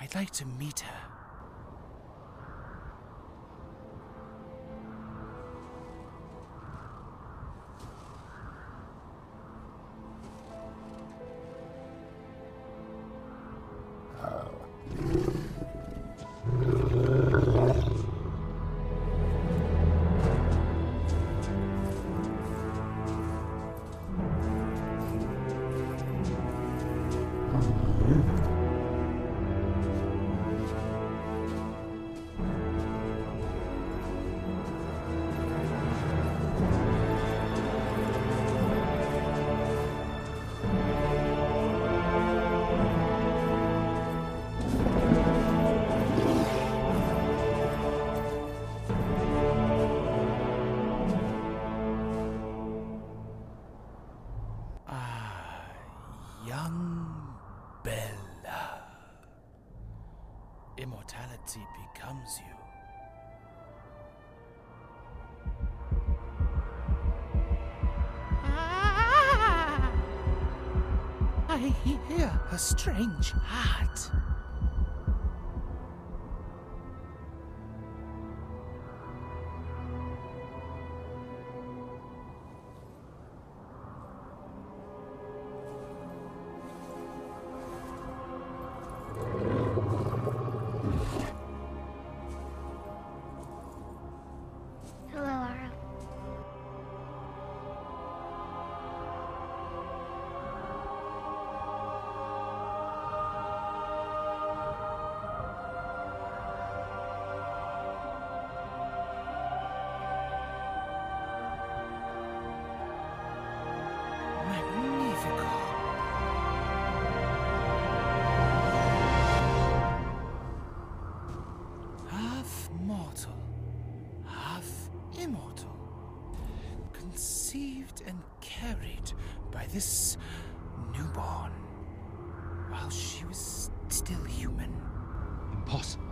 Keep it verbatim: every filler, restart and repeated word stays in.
I'd like to meet her. Young Bella. Immortality becomes you. Ah! I hear her strange heart. Hello, Aro. Magnifico. Half mortal, half immortal, conceived and carried by this newborn while she was still human. Impossible.